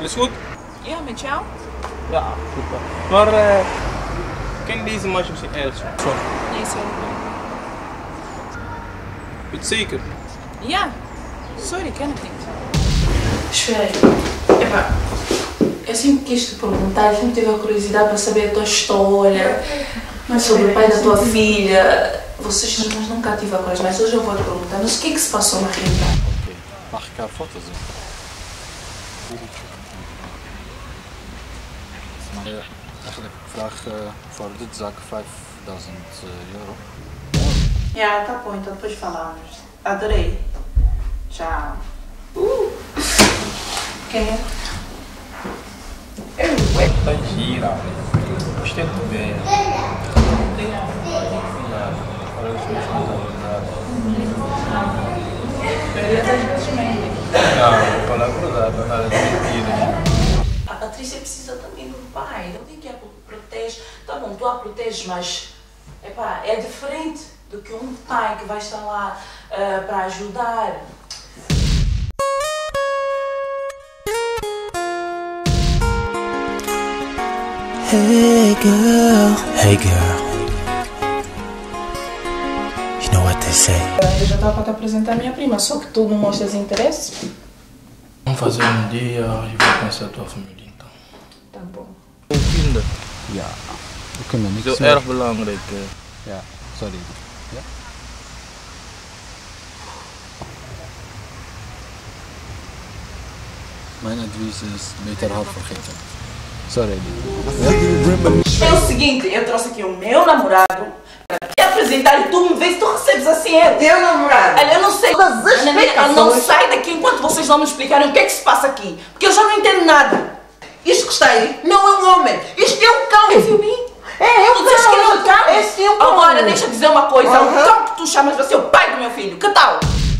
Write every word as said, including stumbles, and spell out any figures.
Alles goed? Ja, met jou? Ja, super. Maar uh, ken je deze match misschien ergens? Sorry. Nee, sorry. Weet je zeker? Ja. Sorry, ken het niet. Espera aí. Epá, eu sempre quis te perguntar, sempre tive a curiosidade para saber a tua história, sobre o pai da tua filha. Vocês mas nunca tive a coragem, mas hoje eu vou te perguntar, mas o que é que se passou na realidade? Oké, mag ik haar foto zien? Ja, eigenlijk vraag uh, voor dit zak vijfduizend euro. Ja, tá bom, então depois falamos. Adorei. Tchau. Uh. Quem é? Eu. Tá gira. Gostei muito bem. Obrigada. Parece que não Maria das vezes mente. Não, vou falar a verdade, nada de mentira. A Patrícia precisa também do pai, não tem que a proteger. Tá bom, tu a proteges, mas epá, é diferente do que um pai que vai estar lá uh, para ajudar. Hey girl, hey girl. You know what they say? Eu já estava para te apresentar a minha prima, só que tu não mostras interesse. Vamos fazer um dia e vou conhecer a tua família então. Tá bom. Kinderen. Ja, we kunnen Dat niks is meer. erg belangrijk. Ja, sorry. Ja? Mijn advies is beter haar vergeten. Sorry. É o seguinte, eu trouxe aqui o meu namorado para te apresentar e tu me vês, tu recebes assim ele. Teu namorado? Olha, eu não sei. Todas as Ana, Ana, explicações. não sai daqui enquanto vocês não me explicarem o que é que se passa aqui. Porque eu já não entendo nada. Isto que está aí não é um homem. Isto é um cão. É Filmin? É, é um Tu dizes que ele é um cão? É sim um cão. Agora, deixa eu dizer uma coisa. Aham. O cão que tu chamas vai ser o pai do meu filho. Que tal?